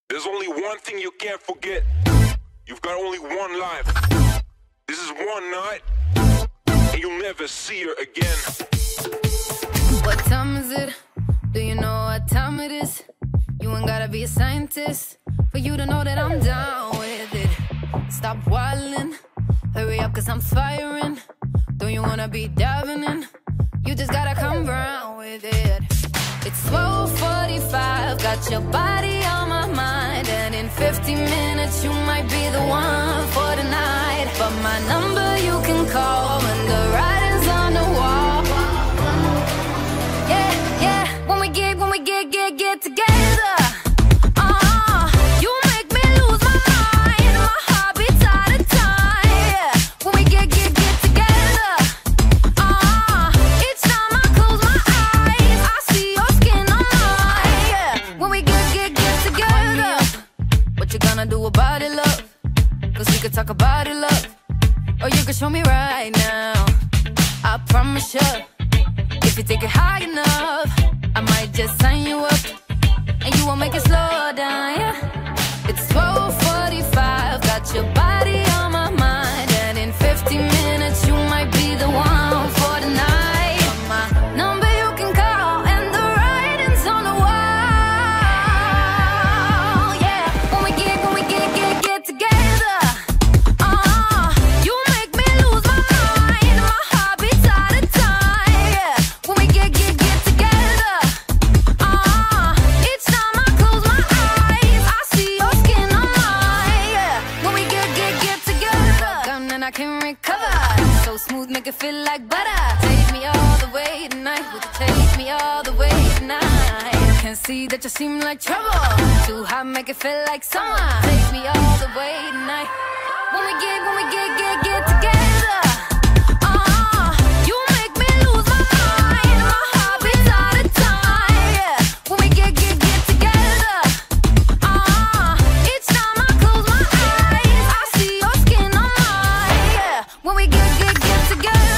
There's only one thing you can't forget. You've got only one life. This is one night, and you'll never see her again. What time is it? Do you know what time it is? You ain't gotta be a scientist for you to know that I'm down with it. Stop wildin', hurry up cause I'm firing. Don't you wanna be diving in? You just gotta come round with it. It's 12:45, got your body on my mind. And in 50 minutes you might be the one for the night. But my number you can call when the writing's on the wall. Yeah, yeah, when we get together. You make me lose my mind. My heart beats out of time. Yeah, when we get together. Each time I close my eyes, I see your skin on mine. Yeah, when we get together. What you gonna do about it, love? Cause we could talk about it, love. Or you can show me right now. I promise you, if you take it high enough, I might just sign you up, and you won't make it slow down, yeah. It's 12:45, got your body on my mind. And in 50 minutes you might be the one for the night. My number you can call, and the writing's on the wall. Yeah, when we get together. You make me lose my mind. My heart beats out of time. Yeah, when we get together. Each time I close my eyes, I see your skin on mine. Yeah, when we get together. Come and I can recover. So smooth, make it feel like butter. Take me all the way tonight. Would you take me all the way tonight? Can see that you seem like trouble. Too hot, make it feel like summer. Take me all the way tonight. When we get together. You make me lose my mind. My heart beats out of time. Yeah, when we get together. Each time I close my eyes, I see your skin on mine. Yeah, when we get together.